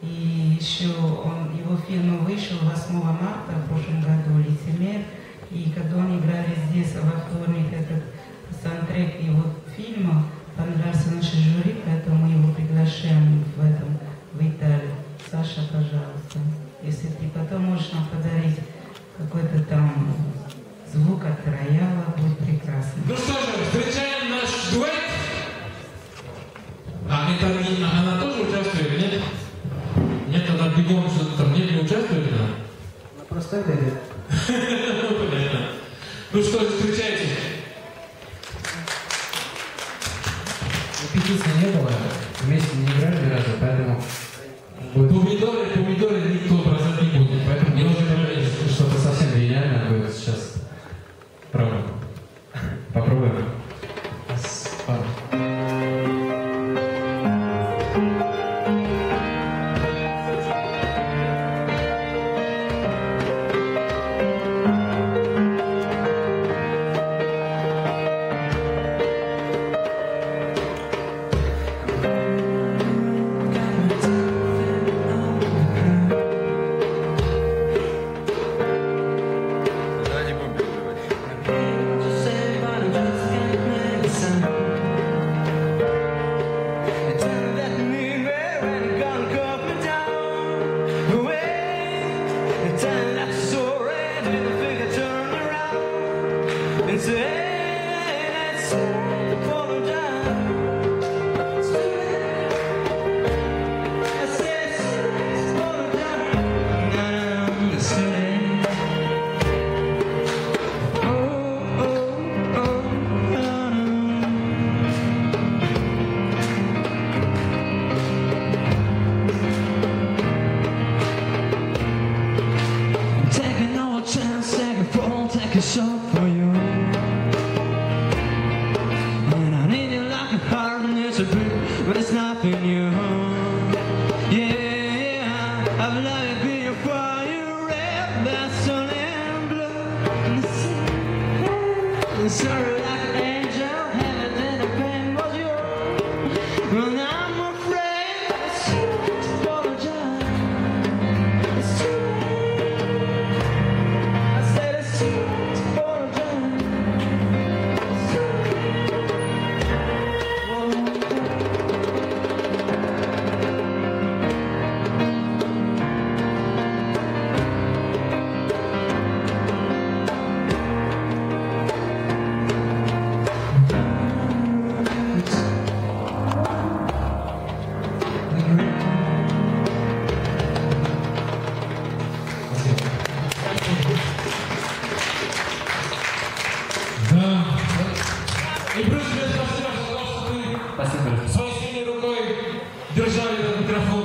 И еще его фильм вышел 8 марта в прошлом году, «Лицемер». И когда он играли здесь во вторник, этот саундтрек его фильма понравился нашей жюри, поэтому мы его приглашаем в Италию. Саша, пожалуйста, если ты потом можешь нам подарить какой-то там звук от рояла, будет прекрасно. Ну что же, встречаем наш дуэт. Она тоже участвует, нет? Нет, тогда бегом что-то там не участвует, да? Она просто играет. Понятно. Ну что же, встречайте. Репетиции не было, вместе не играли ни разу, поэтому... Помидоры никто бросать не будет, поэтому не нужно говорить, что-то совсем гениальное будет сейчас. Правда. Попробуем. But it's nothing new. Yeah, I've loved you for you, red, that's sun and blue. And sorry, like an angel, heaven and the pain was yours. Well, I'm afraid it's too late to apologize. It's too late. I said it's too late to apologize. It's too late. Да. И Брюс, спасибо, что вы своей сильной рукой держали этот микрофон.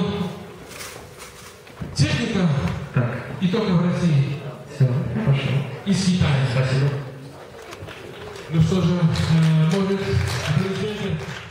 Техника. Так. И только в России. Все, пошел. И с Китая. Спасибо. Ну что же, может, аплодисменты.